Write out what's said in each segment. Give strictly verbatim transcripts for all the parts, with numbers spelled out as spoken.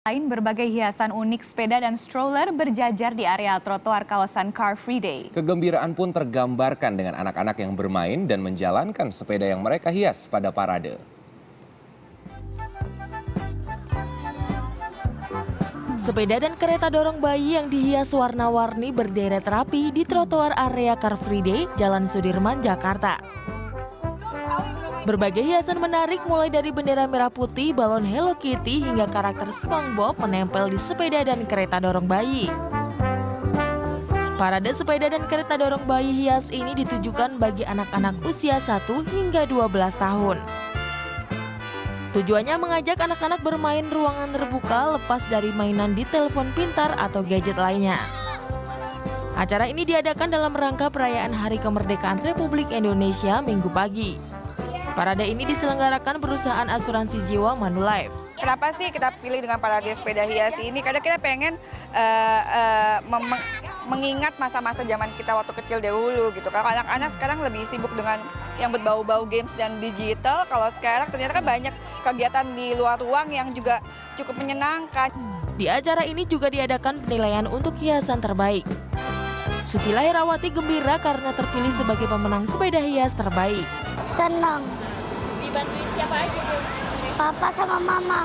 Lain berbagai hiasan unik sepeda dan stroller berjajar di area trotoar kawasan Car Free Day. Kegembiraan pun tergambarkan dengan anak-anak yang bermain dan menjalankan sepeda yang mereka hias pada parade. Sepeda dan kereta dorong bayi yang dihias warna-warni berderet rapi di trotoar area Car Free Day, Jalan Sudirman, Jakarta. Berbagai hiasan menarik mulai dari bendera merah putih, balon Hello Kitty hingga karakter SpongeBob menempel di sepeda dan kereta dorong bayi. Parade sepeda dan kereta dorong bayi hias ini ditujukan bagi anak-anak usia satu hingga dua belas tahun. Tujuannya mengajak anak-anak bermain ruangan terbuka lepas dari mainan di telepon pintar atau gadget lainnya. Acara ini diadakan dalam rangka perayaan Hari Kemerdekaan Republik Indonesia Minggu pagi. Parade ini diselenggarakan perusahaan asuransi jiwa Manulife. Kenapa sih kita pilih dengan parade sepeda hias ini? Karena kita pengen uh, uh, mengingat masa-masa zaman kita waktu kecil dahulu gitu. Kalau anak-anak sekarang lebih sibuk dengan yang berbau-bau games dan digital. Kalau sekarang ternyata kan banyak kegiatan di luar ruang yang juga cukup menyenangkan. Di acara ini juga diadakan penilaian untuk hiasan terbaik. Susila Herawati gembira karena terpilih sebagai pemenang sepeda hias terbaik. Senang. Dibantuin siapa aja tuh? Papa sama mama. Nah,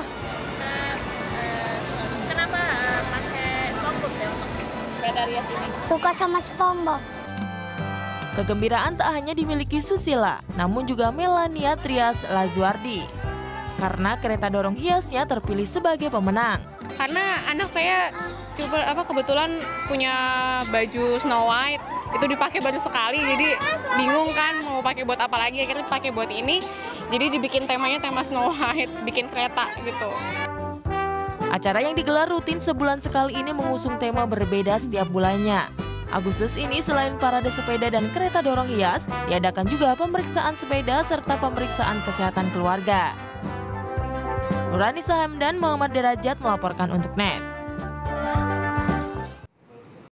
uh, kenapa uh, pakai SpongeBob ya untuk sepeda hias ini? Suka sama SpongeBob. Kegembiraan tak hanya dimiliki Susila, namun juga Melania Trias Lazuardi. Karena kereta dorong hiasnya terpilih sebagai pemenang. Karena anak saya coba apa kebetulan punya baju Snow White, itu dipakai baru sekali, jadi bingung kan mau pakai buat apa lagi, akhirnya pakai buat ini. Jadi dibikin temanya tema Snow White, bikin kereta gitu. Acara yang digelar rutin sebulan sekali ini mengusung tema berbeda setiap bulannya. Agustus ini selain parade sepeda dan kereta dorong hias, diadakan juga pemeriksaan sepeda serta pemeriksaan kesehatan keluarga. Nurani Sahamdan, Muhammad Derajat melaporkan untuk N E T.